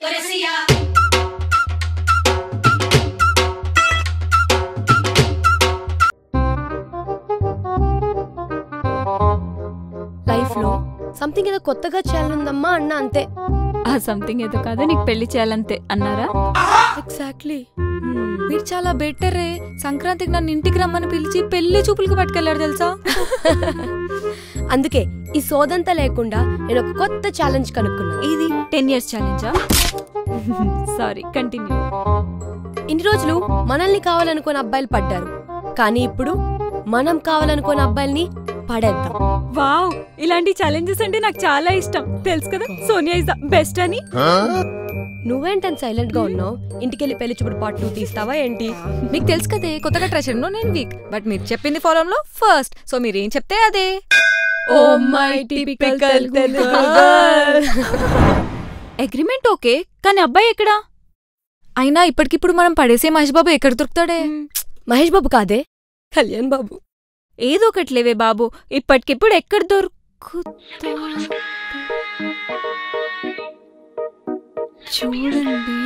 Life లో something ఏదో కొత్తగా చేయాలనుందమ్మా అన్న అంతే. ఆ సంథింగ్ ఏదో కాదు నీకు పెళ్లి చేయాలంతే అన్నారా? ఎగ్జాక్ట్లీ. మీరు చాలా బెటరే. సంక్రాంతికి నన్ను ఇంటికి రమ్మని పిలిచి పెళ్లి చూపులకు పట్టుకెళ్లారు తెలుసా. అందుకే ఈ సోదంతా లేకుండా నేను ఒక కొత్త ఛాలెంజ్ కనుక్కున్నా. ఇది 10 years ఛాలెంజా? Sorry, continue. ఇన్ని రోజులు మనల్ని కావాలనుకున్న అబ్బాయిలు పడ్డారు, కానీ ఇప్పుడు మనం కావాలనుకున్న అబ్బాయిల్ని పడేద్దాం. వావ్, ఇలాంటి ఛాలెంజెస్ అంటే నాకు చాలా ఇష్టం. తెలుసు కదా సోనియా ఇస్ ద బెస్ట్ అని. నువ్వేంటని సైలెంట్ గా ఉన్నావు? ఇంటికెళ్ళి పెళ్లి చూపుడు పార్ట్ 2 తీస్తావా ఏంటి? మీకు తెలుసు కదే కొత్తగా ట్రెషర్ లో నేను వీక్, బట్ మీరు చెప్పింది ఫారం లో ఫస్ట్. సో మీరేం చెప్తే అదే. Oh my typical Telugu. Agreement okay, కానీ అబ్బాయి ఎక్కడా? అయినా ఇప్పటికిప్పుడు మనం పడేసే మహేష్ బాబు ఎక్కడ దొరుకుతాడే? మహేష్ బాబు కాదే, కళ్యాణ్ బాబు. ఏదో ఒకట్లేవే బాబు, ఇప్పటికిప్పుడు ఎక్కడ దొరుకుతా? చూడండి,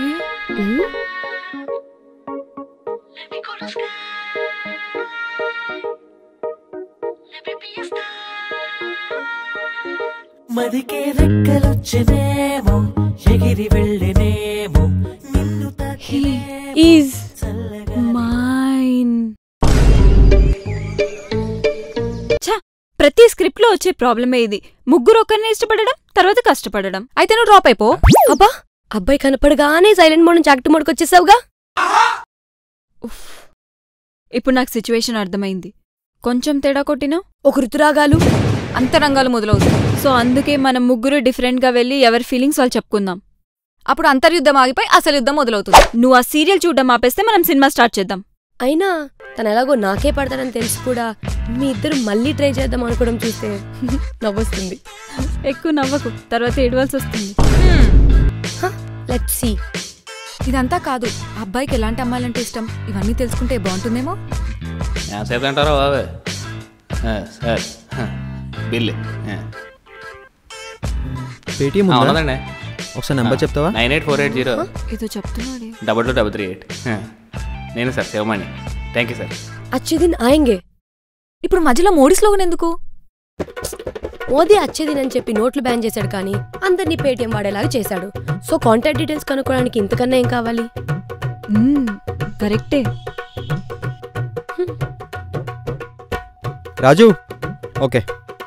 మదికే రెక్కలొచ్చినేమో ఎగిరి వెళ్ళినేమో నిన్ను ఈజ్ మైన్. ప్రతి స్క్రిప్ట్ లో వచ్చే ప్రాబ్లమే ఇది. ముగ్గురు ఒకరిని ఇష్టపడడం, తర్వాత కష్టపడడం. అయితే నువ్వు డ్రాప్ అయిపో. అబ్బా, అబ్బాయి కనపడగానే సైలెంట్ మోడ్ నుంచి యాక్టివ్ మోడ్కి వచ్చేసావుగా. ఇప్పుడు నాకు సిచ్యువేషన్ అర్థమైంది. కొంచెం తేడా కొట్టినా ఒక ఋతురాగాలు అంతరంగాలు మొదలవుతుంది. సో అందుకే మనం ముగ్గురు డిఫరెంట్ గా వెళ్ళి ఎవరి ఫీలింగ్స్ వాళ్ళు చెప్పుకుందాం. అప్పుడు అంతర్యుద్ధం ఆగిపోయి అసలు యుద్ధం మొదలవుతుంది. నువ్వు ఆ సీరియల్ చూడడం ఆపేస్తే మనం సినిమా స్టార్ట్ చేద్దాం. అయినా తను ఎలాగో నాకే పడతాడని తెలిసి కూడా మీ ఇద్దరు మళ్ళీ ట్రై చేద్దాం అనుకోవడం చూస్తే నవ్వొస్తుంది. ఎక్కువ నవ్వకు, తర్వాత ఏడవలసి వస్తుంది. Let's see. ఇదంతా కాదు, అబ్బాయికి ఎలాంటి అమ్మాయిలంటే ఇష్టం ఇవన్నీ తెలుసుకుంటే బాగుంటుందేమో. అంటారా బాబే? సార్ బిల్ పేటీఎం ఉన్నదండి. ఒకసారి నెంబర్ చెప్తావా? 98480 ఏదో చెప్తున్నాడే. 2238. నేను sir Sivamani. Thank you sir. అచ్చే దిన్ ఆయంగే. ఇప్పుడు మధ్యలో మోడీ స్లోగన్ ఎందుకు? మోదీ అచ్చే దిన్ అని చెప్పి నోట్లు బ్యాన్ చేశాడు, కానీ అందరినీ పేటీఎం వాడేలాగా చేశాడు. సో కాంటాక్ట్ డీటెయిల్స్ కనుక్కోవడానికి ఇంతకన్నా ఏం కావాలి? కరెక్టే. రాజు, ఓకే.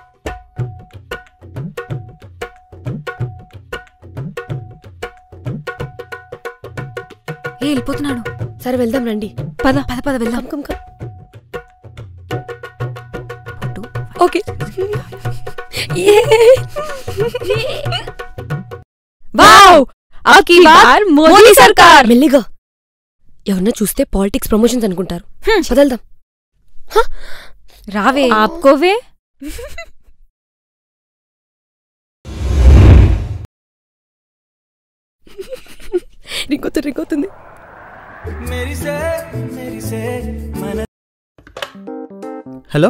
వెళ్ళిపోతున్నాడు. సరే వెళ్దాం రండి. పద పద పద వెళ్దాం. Come come. ఓకే. వావ్, ఆకీ బార్ మోదీ సర్కార్. మెల్లిగా, ఎవరన్నా చూస్తే పాలిటిక్స్ ప్రమోషన్స్ అనుకుంటారు. వదల్దాం. రావే. ఆప్కోవే. రింగొస్తుంది. హలో.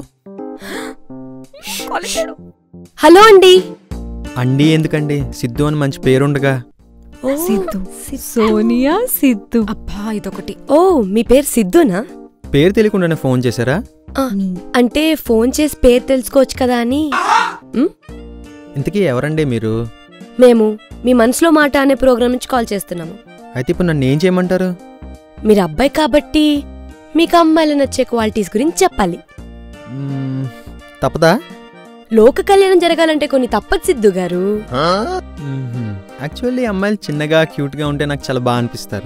హలో అండి. అండి ఎందుకండి? సిద్ధు అని మంచి పేరుండగా. సిద్ధు, సోనియా సిద్ధు. అబ్బా ఇదొకటి. ఓ, మీ పేరు సిద్ధునా? పేరు తెలియకుండానే ఫోన్ చేశారా? అంటే ఫోన్ చేసి పేరు తెలుసుకోవచ్చు కదా అని. ఇంతకీ ఎవరండి మీరు? మేము మీ మనసులో మాట అనే ప్రోగ్రామ్ నుంచి కాల్ చేస్తున్నాము. అయితే ఇప్పుడు నన్ను ఏం చేయమంటారు? మీరు అబ్బాయి కాబట్టి మీకు అమ్మాయిలు నచ్చే క్వాలిటీస్ గురించి చెప్పాలి. తప్పదా? లోక కళ్యాణం జరగాలంటే కొన్ని తప్పదు సిద్ధు గారు. యాక్చువల్లీ అమ్మాయిలు చిన్నగా క్యూట్గా ఉంటే నాకు చాలా బాగా అనిపిస్తారు.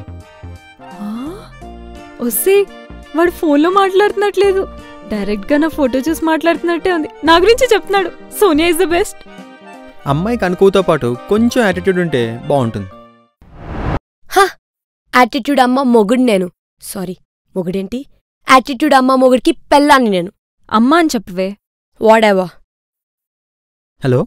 వస్తే వాడు ఫోన్లో మాట్లాడుతున్నట్లేదు, డైరెక్ట్ గా నా ఫోటో చూసి మాట్లాడుతున్నట్టే ఉంది. నా గురించి చెప్తున్నాడు. Sonia is the best. అమ్మాయికి అనుకోతో పాటు కొంచెం యాటిట్యూడ్ ఉంటే బాగుంటుంది. యాటిట్యూడ్ అమ్మ మొగుడు నేను. సారీ, మొగుడేంటి? యాటిట్యూడ్ అమ్మ మొగుడికి పెళ్ళాన్ని నేను. అమ్మా అని చెప్పవే. వాడేవా. హలో.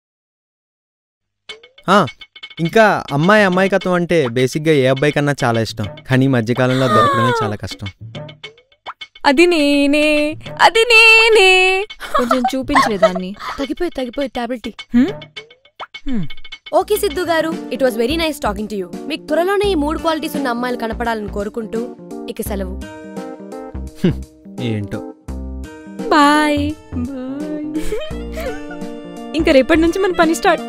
ఇంకా అమ్మాయికత్వం అంటే బేసిక్గా ఏ అబ్బాయి కన్నా చాలా ఇష్టం, కానీ ఈ మధ్యకాలంలో దొరకడమే చాలా కష్టం. అది నేనే, అది నేనే. కొంచెం చూపించే దాన్ని. తగ్గిపోయి టాబ్లెట్. ఓకే సిద్ధు గారు, it was very nice talking to you. మీకు త్వరలోనే ఈ 3 క్వాలిటీస్ ఉన్న అమ్మాయిలు కనపడాలని కోరుకుంటూ ఇక సెలవు. ఏంటో. బాయ్. ఇంకా రేపటి నుంచి మన పని స్టార్ట్.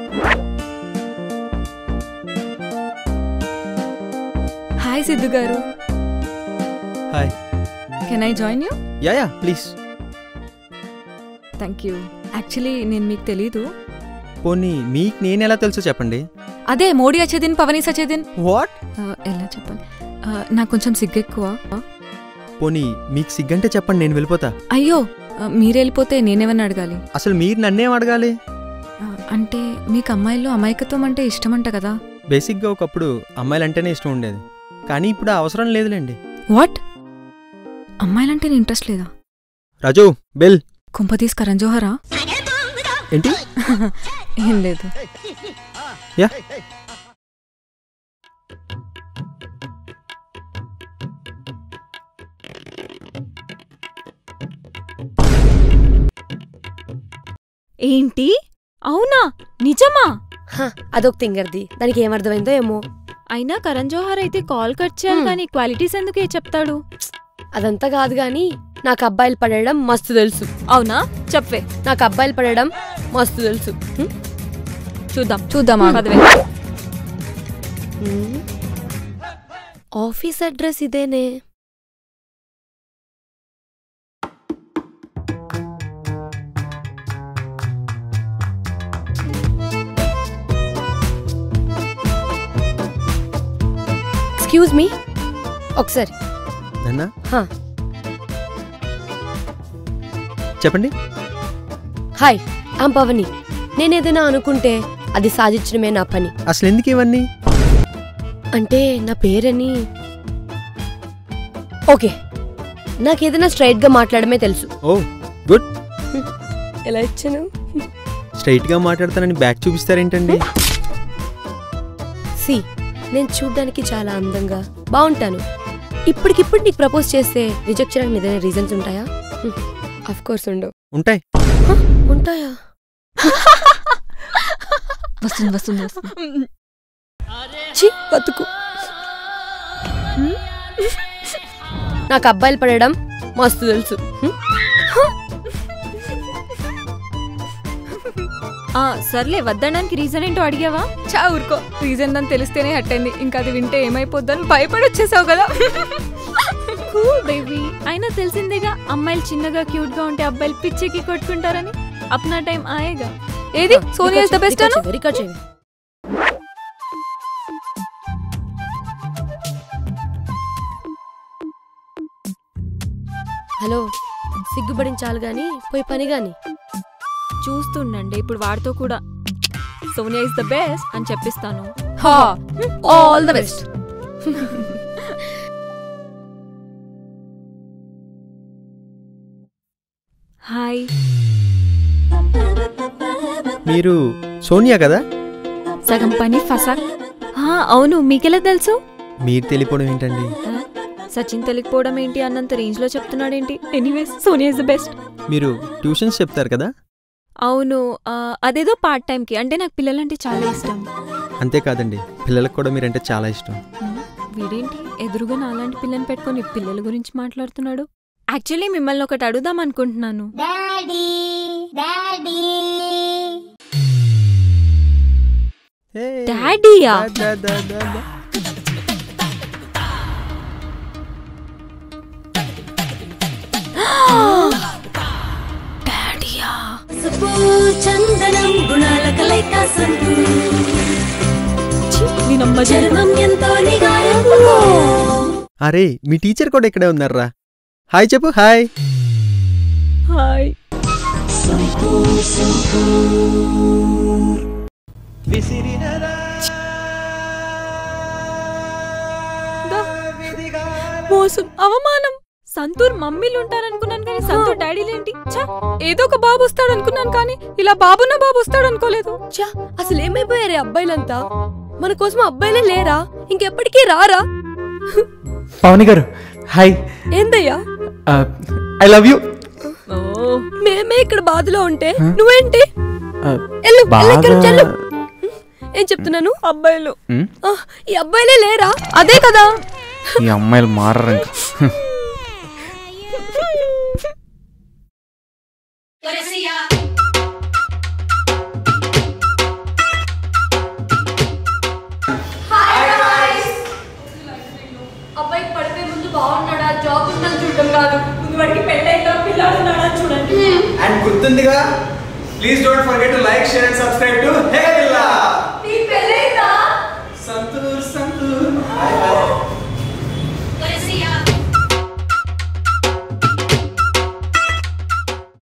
హాయ్ సిద్ధు గారు. Hi. Can I join you? Ya please. Thank you. Actually నేను మీకు తెలీదు. పోనీ మీకు నేను ఎలా తెలుసో చెప్పండి. అదే మోడీ అచ్చేదిన్, పవనీ సచేదిన్. వాట్? ఎలా చెప్పాలి, నాకు కొంచెం సిగ్గు ఎక్కువ. పోనీ మీకు సిగ్గంటే చెప్పండి, నేను వెళ్ళిపోతా. అయ్యో, మీరు వెళ్ళిపోతే నేనేమన్నా అడగాలి? అసలు మీరు నన్నేం అడగాలి? అంటే మీకు అమ్మాయిల్లో అమాయకత్వం అంటే ఇష్టమంట కదా? బేసిక్గా ఒకప్పుడు అమ్మాయిలంటేనే ఇష్టం ఉండేది, కానీ ఇప్పుడు అవసరం లేదులేండి. వాట్? అమ్మాయిలంటే ఇంట్రెస్ట్ లేదా? రాజు బెల్. కుంప తీసుకరం జోహరా? ఏంటి? ఏం లేదు. యా. ఏంటి? అవునా? నిజమా? అదొక తింగర్ది, దానికి ఏమర్థమైందో ఏమో. అయినా కరణ్ జోహార్ అయితే కాల్ కట్ చేయాలి కానీ క్వాలిటీస్ ఎందుకే చెప్తాడు? అదంతా కాదు గాని నాకు అబ్బాయిలు పడడం మస్తు తెలుసు. అవునా? చెప్పే. నాకు అబ్బాయిలు పడడం మస్తు తెలుసు. చూద్దామా? ఆఫీస్ అడ్రస్ ఇదేనే. ఎక్స్క్యూజ్ మీ, ఒకసారి. చెప్పండి. Hi, I'm పవని. నేనేదైనా అనుకుంటే అది సాధించడమే నా పని. అసలు ఎందుకు ఇవన్నీ? అంటే నా పేరని. ఓకే, నాకేదైనా స్ట్రైట్ గా మాట్లాడమే తెలుసు. Oh good. ఎలా ఇచ్చాను? స్ట్రైట్ గా మాట్లాడతానని బ్యాక్ చూపిస్తారేంటండి? సి, నేను చూడ్డానికి చాలా అందంగా బాగుంటాను. ఇప్పటికిప్పుడు నీకు ప్రపోజ్ చేస్తే రిజెక్ట్ చేయడానికి ఏదైనా రీజన్స్ ఉంటాయా? ఆఫ్ కోర్స్ ఉండవు. ఉంటాయి. ఉంటాయా? వస్తుంది. ఛీ, బతుకు. నాకు అబ్బాయిలు పడడం మస్తు తెలుసు. సర్లే, వద్దడానికి రీజన్ ఏంటో అడిగావా? చా ఊరుకో. రీజన్ దాన్ని తెలిస్తేనే హట్టయింది. ఇంకా అది వింటే ఏమైపోద్దని భయపడి వచ్చేసావు కదా. బేబీ, అయినా తెలిసిందేగా అమ్మాయిలు చిన్నగా క్యూట్ గా ఉంటే అబ్బాయిలు పిచ్చికి కొట్టుకుంటారని. అప్నా టైం ఆయేగా. ఏది సోనియా ఇస్ ద బెస్ట్ అను? హలో, సిగ్గుపడించాలి గాని పోయి పని గాని. చూస్తుండండి, ఇప్పుడు వాడితో కూడా సోనియా ఇస్ ద బెస్ట్ అని చెప్పిస్తాను. All the best. హాయ్. మీరు సోనియా కదా? సగం పని ఫసాక్. అవును, మీకెలా తెలుసు? మీరు తెలియపోవడం ఏంటండి? సచిన్ తెలియకపోవడం ఏంటి అన్నంత రేంజ్ లో చెప్తున్నాడేంటి? Anyways, Sonia is the best. మీరు ట్యూషన్స్ చెప్తారు కదా? అవును, అదేదో పార్ట్ టైం కి. అంటే నాకు పిల్లలంటే చాలా ఇష్టం. అంతేకాదండి, పిల్లలకు కూడా మీరంటే చాలా ఇష్టం. వీడేంటి ఎదురుగా నాలాంటి పిల్లని పెట్టుకొని పిల్లల గురించి మాట్లాడుతున్నాడు? యాక్చువల్లీ మిమ్మల్ని ఒకటి అడుగుదాం అనుకుంటున్నాను. డాడీయా? చందనం గుణాల కలయిక అరే, మీ టీచర్ కూడా ఇక్కడే ఉన్నారా? హాయ్ చెప్పు. హాయ్. హాయ్. మోసం, అవమానం. సంతూర్ మమ్మీలు ఉంటారనుకున్నాను కానీ సంతూర్ డాడీలేంటి? ఏదో ఒక బాబు వస్తాడు అనుకున్నాను కానీ ఇలా బాబున్న బాబు వస్తాడు అనుకోలేదు. అసలు ఏమైపోయారే అబ్బాయిలంతా? మన కోసం అబ్బాయిలే లేరా? ఇంకెప్పటికీ రారా? పవని గారు హాయ్. ఏందయ్యా? I love you. మేమే ఇక్కడ బాధలో ఉంటే నువ్వేంటి? ఏం చెప్తున్నాను? అబ్బాయిలు ఈ అబ్బాయిలే లేరా? అదే కదా. ఈ అమ్మాయిలు మారరు ఇంకా. అబ్బాయికి పడితే ముందు బాగున్నాడా, జాబ్ ఉందని చూడడం కాదు, ముందు వాడికి పెళ్ళైనా పిల్లాడున్నాడా చూడండి. అండ్ గుర్తుందిగా, please don't forget to like, share and subscribe to hey